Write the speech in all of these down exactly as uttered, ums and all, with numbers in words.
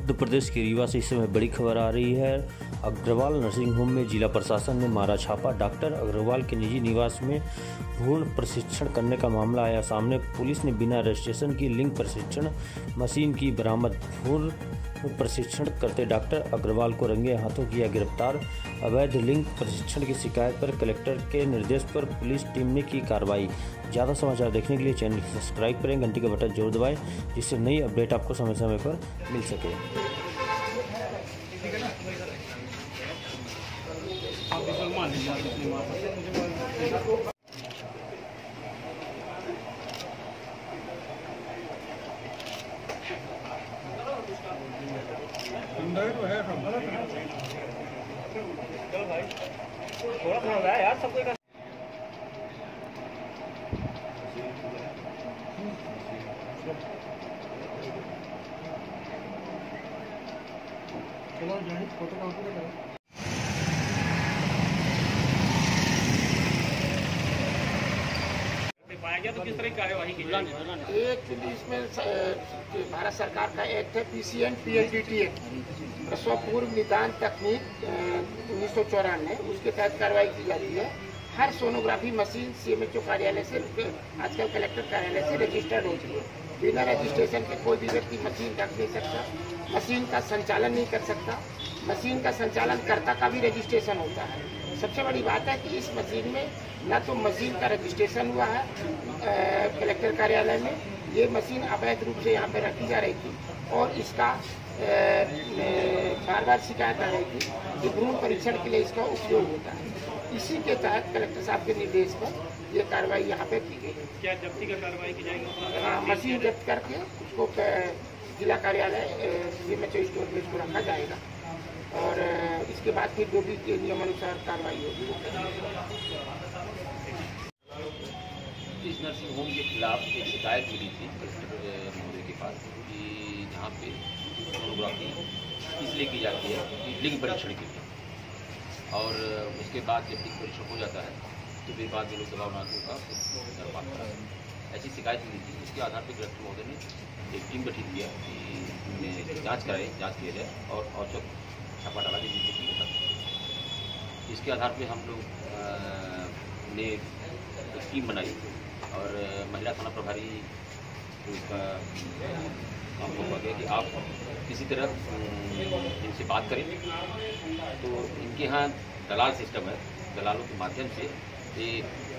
मध्य प्रदेश के रीवा से इस समय बड़ी खबर आ रही है। अग्रवाल नर्सिंग होम में जिला प्रशासन ने मारा छापा। डॉक्टर अग्रवाल के निजी निवास में भ्रूण प्रशिक्षण करने का मामला आया सामने। पुलिस ने बिना रजिस्ट्रेशन की लिंग प्रशिक्षण मशीन की बरामद। भ्रूण प्रशिक्षण करते डॉक्टर अग्रवाल को रंगे हाथों किया गिरफ्तार। अवैध लिंग प्रशिक्षण की शिकायत पर कलेक्टर के निर्देश पर पुलिस टीम ने की कार्रवाई। ज़्यादा समाचार देखने के लिए चैनल को सब्सक्राइब करें, घंटी का बटन जरूर दबाएं, जिससे नई अपडेट आपको समय समय पर मिल सके। चलो भाई थोड़ा थोड़ा है यार सबको। चलो जल्दी फोटो काउंट करो। पाया गया तो किस तरह की कार्यवाही की जाएगी? एक इसमें भारत सरकार का एक्ट है पीसीएन पीएलडीटी एक्ट, प्रसव पूर्व निदान तकनीक उन्नीस सौ चौरानवे, उसके तहत कार्रवाई की जाती है। हर सोनोग्राफी मशीन सीएमएचओ कार्यालय से, आजकल कलेक्टर कार्यालय से रजिस्टर्ड होती है। बिना रजिस्ट्रेशन के कोई भी व्यक्ति मशीन रख नहीं सकता, मशीन का संचालन नहीं कर सकता। मशीन का संचालन कर्ता का भी रजिस्ट्रेशन होता है। सबसे बड़ी बात है कि इस मशीन में ना तो मशीन का रजिस्ट्रेशन हुआ है आ, कलेक्टर कार्यालय में। ये मशीन अवैध रूप से यहाँ पर रखी जा रही थी और इसका बार बार शिकायत आ रही थी कि भ्रूण परीक्षण के लिए इसका उपयोग होता है। इसी के तहत कलेक्टर साहब के निर्देश पर ये कार्रवाई यहाँ पे की गई है। क्या जब्ती का कार्रवाई की जाएगी? हाँ, मशीन जब्त करके उसको जिला कार्यालय सीएमएचओ स्टोर में इसको रखा जाएगा और इसके बाद फिर जो भी नियमानुसार कार्रवाई होगी। इस नर्सिंग होम के खिलाफ एक शिकायत मिली थी कलेक्टर महोदय के पास कि जहाँ पे सोनोग्राफी इसलिए की जाती है कि लिंग परीक्षण के लिए, और उसके बाद जब लिंग परीक्षण हो जाता है तो फिर बाद में लोग दबावनाथों का निर्माण करा। ऐसी शिकायत मिली थी, उसके आधार पर कलेक्टर महोदय ने एक टीम गठित किया कि जाँच कराए जाँच किया जाए और औचक छापा डाला कि जिससे की होता। इसके आधार पे हम लोग ने एक टीम बनाई और महिला थाना प्रभारी उसका काम होगा गया कि आप किसी तरह इनसे बात करें। तो इनके यहाँ दलाल सिस्टम है, दलालों के माध्यम से ये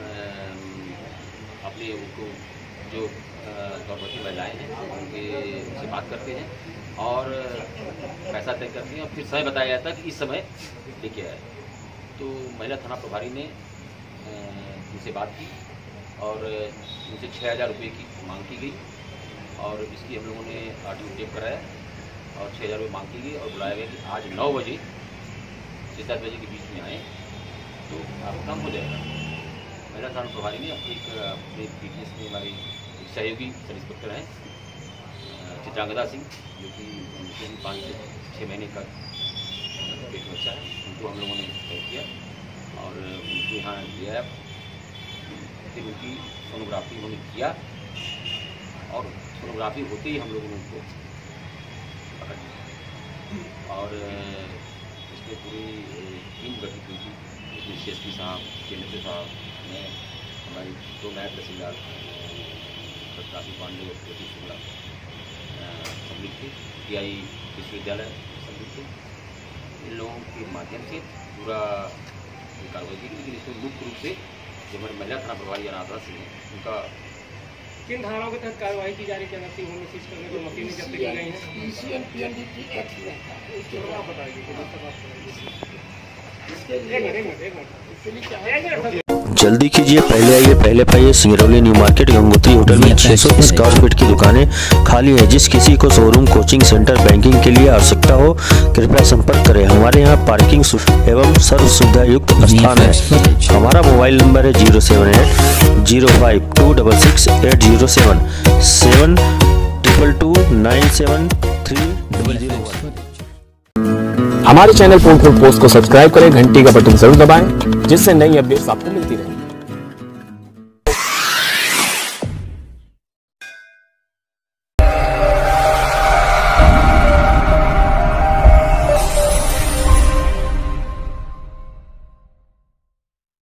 अपने उनको जो गर्भवती महिलाएँ हैं उनके उनसे बात करते हैं और पैसा तय करते हैं और फिर समय बताया जाता है कि इस समय लेके आए। तो महिला थाना प्रभारी ने उनसे बात की और उनसे छः हज़ार रुपये की मांग की गई और इसकी हम लोगों ने आरटीओ टेप कराया और छः हज़ार रुपये मांग की गई और बुलाया गया कि आज नौ बजे से दस बजे के बीच में आए तो आपका काम हो जाएगा। महिला थाना प्रभारी ने एक अपने पी टी एस में हमारे एक सहयोगी सब इंस्पेक्टर हैं चित्रांगदा सिंह, जो कि पाँच से छः महीने का पेट बच्चा है, उनको हम लोगों ने तय किया और उनको यहाँ लिया। फिर उनकी सोनोग्राफी उन्होंने किया और सोनोग्राफी होते ही हम लोगों ने उनको पकड़ लिया और इसमें पूरी टीम गठित हुई थी। उसमें सी एस पी साहब, केंद्र साहब, मैं, हमारी दो नायब तहसीलदार काशी पांडे और प्रदीप शुक्ला सम्मिलित थे, टी आई विश्वविद्यालय सम्मिलित थे। इन लोगों के माध्यम से पूरा कार्रवाई की, लेकिन इसमें मुख्य रूप से जो हमारे महिला थाना प्रभारी अनाथा सिंह हैं उनका किन धाराओं के तहत कार्रवाई की जा रही है? नर्सिंग होम में सीज करने को मशीनें जब्त की गई हैं। पीसीएन पीएलडीटी एक्ट में इसके बारे में बताइए। इसके लिए एक मिनट एक मिनट एक मिनट जल्दी कीजिए, पहले आइए पहले पाइए। Singrauli new market Gangotri hotel में छह सौ स्क्वायर फीट की दुकानें खाली है। जिस किसी को शोरूम, कोचिंग सेंटर, बैंकिंग के लिए आवश्यकता हो कृपया संपर्क करें। हमारे यहाँ पार्किंग एवं सर्व सुविधा युक्त स्थान है। हमारा मोबाइल नंबर है zero seven eight zero five two double six eight zero seven seven triple two nine seven three double zero one. हमारे चैनल पोल पोस्ट को सब्सक्राइब करें, घंटी का बटन जरूर दबाएं, जिससे नई अपडेट्स आपको मिलती रहें।